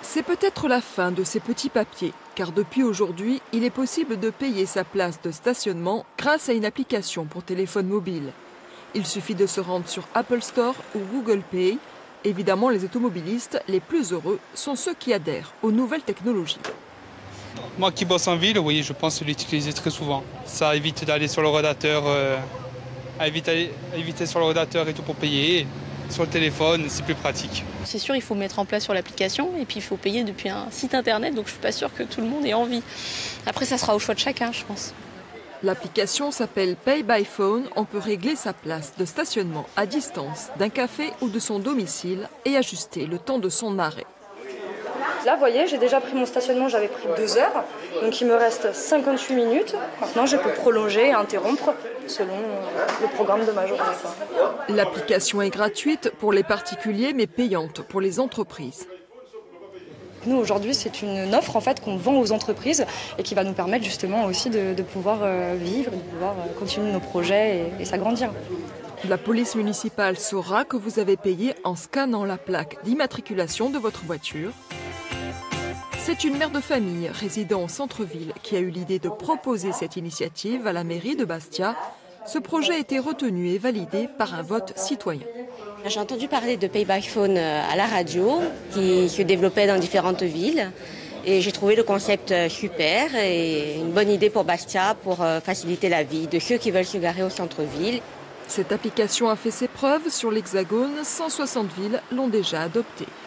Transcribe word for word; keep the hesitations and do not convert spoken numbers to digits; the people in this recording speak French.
C'est peut-être la fin de ces petits papiers, car depuis aujourd'hui, il est possible de payer sa place de stationnement grâce à une application pour téléphone mobile. Il suffit de se rendre sur Apple Store ou Google Pay. Évidemment, les automobilistes les plus heureux sont ceux qui adhèrent aux nouvelles technologies. Moi qui bosse en ville, oui, je pense l'utiliser très souvent. Ça évite d'aller sur le rodateur, euh, éviter, éviter sur le rodateur et tout pour payer. Sur le téléphone, c'est plus pratique. C'est sûr, il faut mettre en place sur l'application et puis il faut payer depuis un site internet, donc je ne suis pas sûre que tout le monde ait envie. Après, ça sera au choix de chacun, je pense. L'application s'appelle Pay by Phone. On peut régler sa place de stationnement à distance d'un café ou de son domicile et ajuster le temps de son arrêt. Là, vous voyez, j'ai déjà pris mon stationnement, j'avais pris deux heures, donc il me reste cinquante-huit minutes. Maintenant, je peux prolonger et interrompre selon le programme de ma journée. L'application est gratuite pour les particuliers, mais payante pour les entreprises. Nous, aujourd'hui, c'est une offre en fait, qu'on vend aux entreprises et qui va nous permettre justement aussi de, de pouvoir vivre, de pouvoir continuer nos projets et, et s'agrandir. La police municipale saura que vous avez payé en scannant la plaque d'immatriculation de votre voiture. C'est une mère de famille résidant au centre-ville qui a eu l'idée de proposer cette initiative à la mairie de Bastia. Ce projet a été retenu et validé par un vote citoyen. J'ai entendu parler de Pay by Phone à la radio, qui se développait dans différentes villes. Et j'ai trouvé le concept super et une bonne idée pour Bastia pour faciliter la vie de ceux qui veulent se garer au centre-ville. Cette application a fait ses preuves sur l'Hexagone. cent soixante villes l'ont déjà adoptée.